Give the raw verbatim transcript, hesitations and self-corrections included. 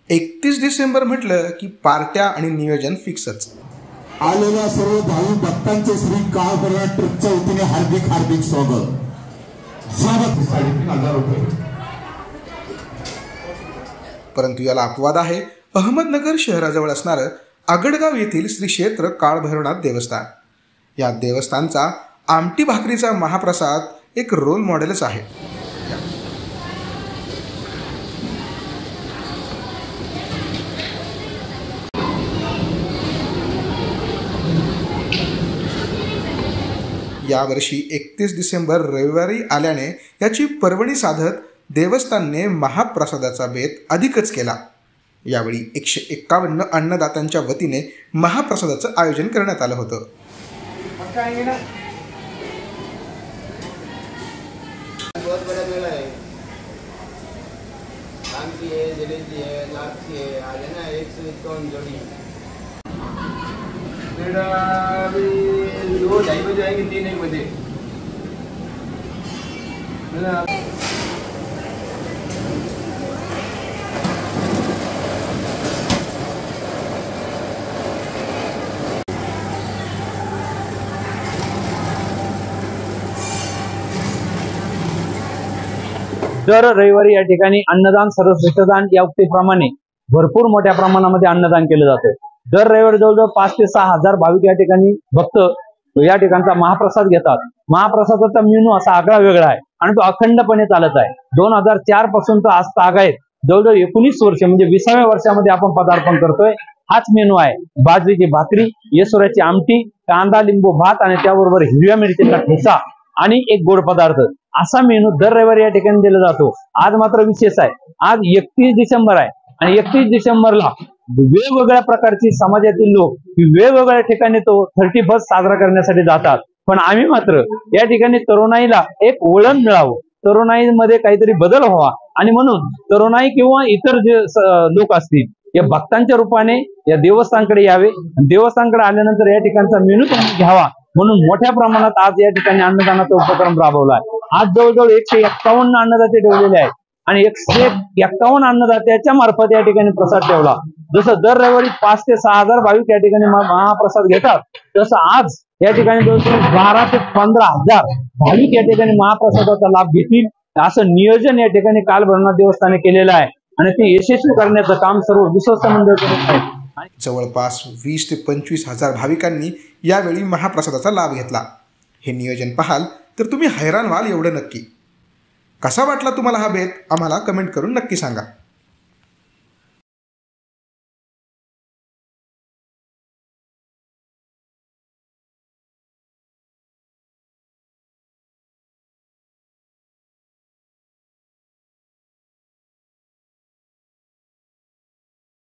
एकतीस डिसेंबर म्हटलं की पार्ट्या आणि नियोजन फिक्सच। आलेल्या सर्व भावी भक्तांचे श्री काळभैरव ट्रकच्या वतीने हार्दिक हार्दिक स्वागत। स्वागत साडेतीन हजार रुपये। परंतु याला अपवाद आहे। अहमदनगर शहराजवळ असणारं आगडगाव येथील श्री क्षेत्र काळभैरवनाथ देवस्थान। या देवस्थानचा आमटी भाकरीचा महाप्रसाद एक रोल मॉडेलच आहे। यावर्षी एकतीस डिसेंबर रविवारी आल्याने याची पर्वणी साधत देवस्थानने महाप्रसादाचा बेत अधिकच केला। यावेळी एकशे एक्कावन्न अन्नदात्यांच्या वतीने महाप्रसादाचं आयोजन करण्यात आलं होतं। बहुत बड़ा मेला है। आमची है, जलेबी है, लापसी है, आज है ना एक सौ इक्यावन जोड़ी। मेरा अभी दो ढाई बजे आएंगे, तीन एक बजे। दर रविवारी या ठिकाणी अन्नदान सर्वश्रेष्ठदान या उक्तीप्रमाणे भरपूर मोठ्या प्रमाणामध्ये अन्नदान केलं जातं। दर रविवारी जवळजवळ पाच ते सहा हजार भाविक या ठिकाणी भक्त या ठिकाणचा महाप्रसाद घेतात। महाप्रसादाचा मेनू असा आगळा वेगळा आहे आणि तो अखंडपणे चालत आहे। दोन हजार चार पासून तो आज ताग आहे। जवळजवळ एकोणीस वर्ष म्हणजे विसाव्या वर्षामध्ये आपण पदार्पण करतोय। हाच मेनू आहे। बाजरीची भाकरी, येसुऱ्याची आमटी, कांदा लिंबू भात आणि त्याबरोबर हिरव्या मिरचीचा ठेचा आणि एक गोड पदार्थ असा मेनू दर रविवारी या ठिकाणी दिला जातो। आज मात्र विशेष आहे। आज एकतीस डिसेंबर आहे आणि एकतीस डिसेंबरला वेगवेगळ्या प्रकारची समाजातील लोक वेगवेगळ्या ठिकाणी तो थर्टी फर्स्ट साजरा करण्यासाठी जातात। पण आम्ही मात्र या ठिकाणी तरुणाईला एक वळण मिळावं, तरुणाईमध्ये काहीतरी बदल व्हावा आणि म्हणून तरुणाई किंवा इतर जे लोक असतील या भक्तांच्या रूपाने या देवस्थानकडे यावे। देवस्थानकडे आल्यानंतर या ठिकाणचा मेनू तुम्ही घ्यावा म्हणून मोठ्या प्रमाणात आज या ठिकाणी अन्नदानाचा उपक्रम राबवला आहे। आज जवळजवळ एकशे एक्कावन्न अन्नदाते ठेवलेले आहेत आणि एकशे एक्कावन्न अन्नदात्याच्या मार्फत या ठिकाणी प्रसाद ठेवला। जसं दर रविवारी पाच ते सहा हजार भाविक या ठिकाणी महाप्रसाद घेतात, तसं आज या ठिकाणी जवळजवळ बारा ते पंधरा हजार भाविक या ठिकाणी महाप्रसादाचा लाभ घेतील असं नियोजन या ठिकाणी काळभैरवनाथ देवस्थानाने केलेलं आहे आणि ते यशस्वी करण्याचं काम सर्व विश्वस्त मंडळ करत आहे। जवळपास वीस ते पंचवीस हजार भाविकांनी यावेळी महाप्रसादाचा लाभ घेतला। हे नियोजन पाहाल तर तुम्ही हैराण व्हाल एवढं नक्की। कसा वाटला तुम्हाला हा बेत आम्हाला कमेंट करून नक्की सांगा।